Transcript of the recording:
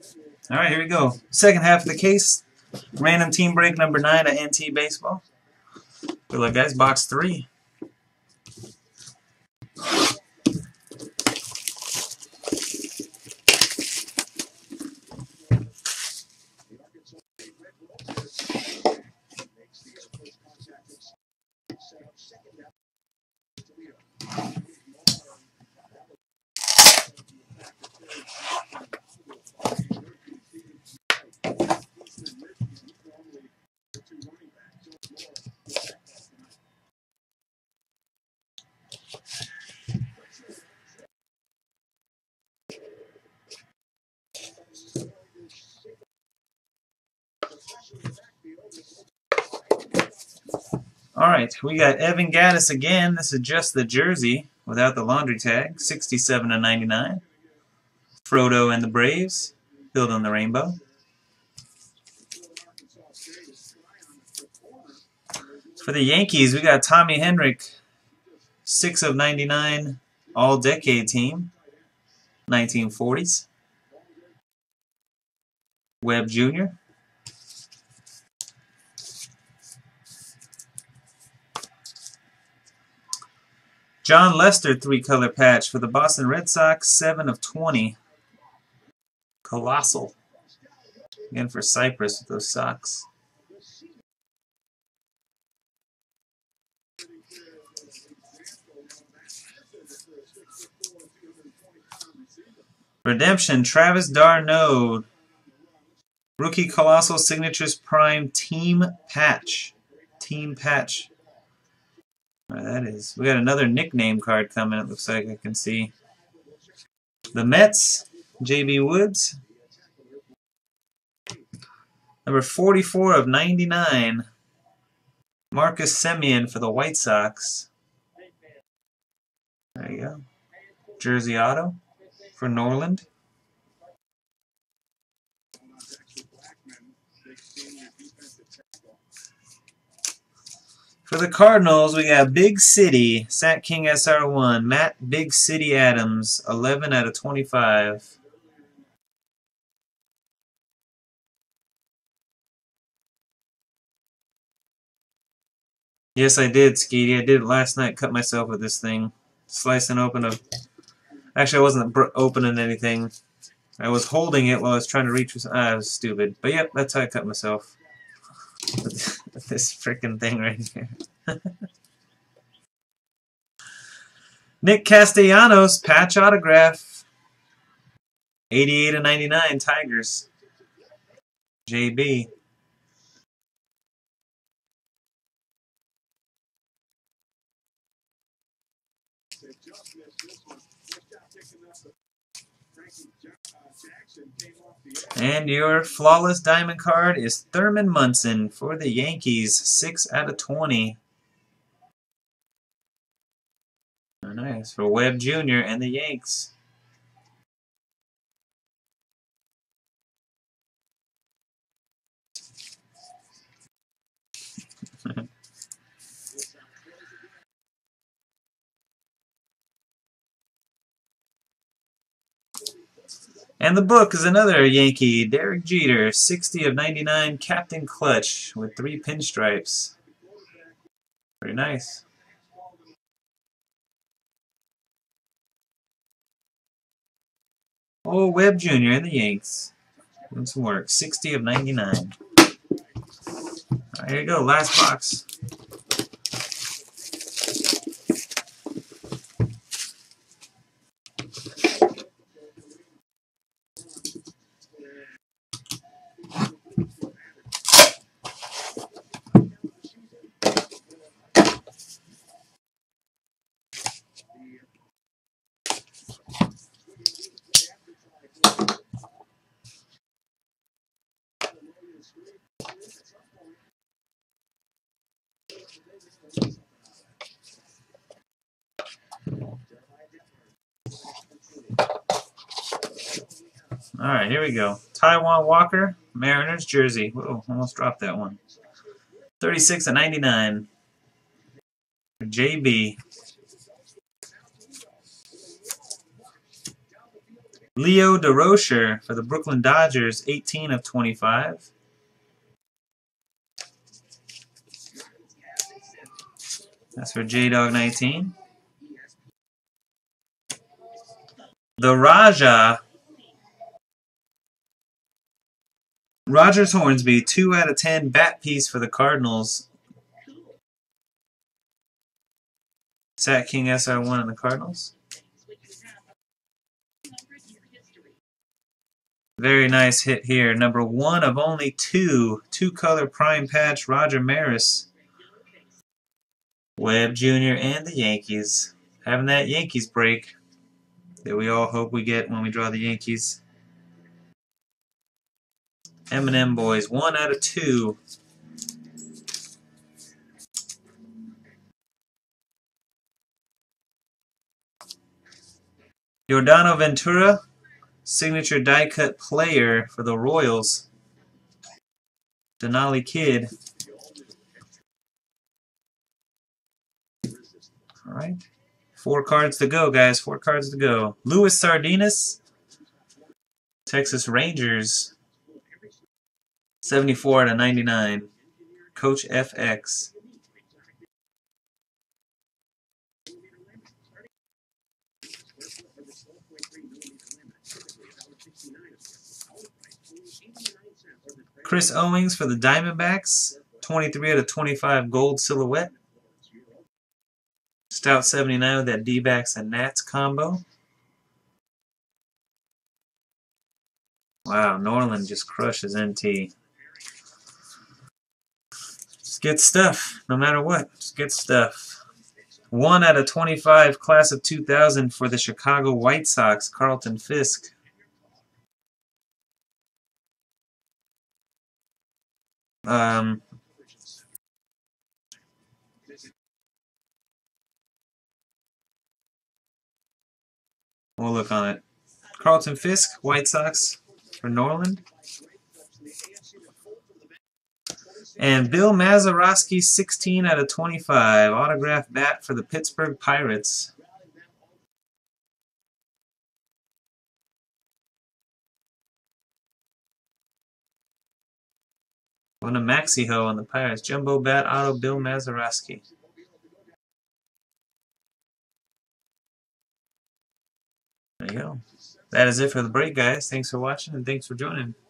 All right, here we go. Second half of the case. Random team break number 9 at NT Baseball. Good luck, guys. Box 3. All right, we got Evan Gattis again. This is just the jersey without the laundry tag. 67/99. Frodo and the Braves. Building the rainbow. For the Yankees, we got Tommy Henrich. 6/99. All-decade team. 1940s. Webb Jr. John Lester 3-color patch for the Boston Red Sox, 7/20. Colossal. Again for Cypress with those Sox. Redemption, Travis d'Arnaud. Rookie Colossal Signatures Prime Team Patch. Team Patch. Right, that is. We got another nickname card coming, it looks like I can see. The Mets, J.B. Woods. Number 44/99. Marcus Semien for the White Sox. There you go. Jersey auto for Norland. For the Cardinals, we got Big City, Sat King SR1, Matt Big City Adams, 11/25. Yes, I did, Skeety. I did it last night. Cut myself with this thing. Slicing open a... Actually, I wasn't opening anything. I was holding it while I was trying to reach... I was stupid. But yep, that's how I cut myself. With this freaking thing right here. Nick Castellanos, patch autograph. 88/99, Tigers. JB. And your flawless diamond card is Thurman Munson for the Yankees, 6/20. Oh, nice. For Webb Jr. and the Yanks. And the book is another Yankee, Derek Jeter, 60/99, Captain Clutch with 3 pinstripes. Very nice. Oh, Webb Jr. and the Yanks. Doing some work. 60/99. Right, here you go. Last box. Alright, here we go. Taijuan Walker, Mariners jersey. Whoa, almost dropped that one. 36/99. JB. Leo DeRocher for the Brooklyn Dodgers, 18 of 25. That's for J-Dog 19. The Raja. Rogers Hornsby, 2 out of 10 bat piece for the Cardinals. Sat King SR1 in the Cardinals. Very nice hit here. Number 1 of only 2. 2-color prime patch, Roger Maris. Webb Jr. and the Yankees. Having that Yankees break that we all hope we get when we draw the Yankees. M&M boys, 1 out of 2. Yordano Ventura, signature die-cut player for the Royals. Denali Kid. All right. 4 cards to go, guys. 4 cards to go. Luis Sardinas, Texas Rangers. 74 out of 99. Coach FX. Chris Owings for the Diamondbacks. 23 out of 25 gold silhouette. Stout 79 with that D-backs and Nats combo. Wow, Norland just crushes NT. Just get stuff, no matter what. Just get stuff. 1 out of 25 class of 2000 for the Chicago White Sox, Carlton Fisk. We'll look on it. Carlton Fisk, White Sox for Norland. And Bill Mazeroski, 16 out of 25. Autograph bat for the Pittsburgh Pirates. One of Maxi Ho on the Pirates. Jumbo bat auto Bill Mazeroski. There you go. That is it for the break, guys. Thanks for watching and thanks for joining.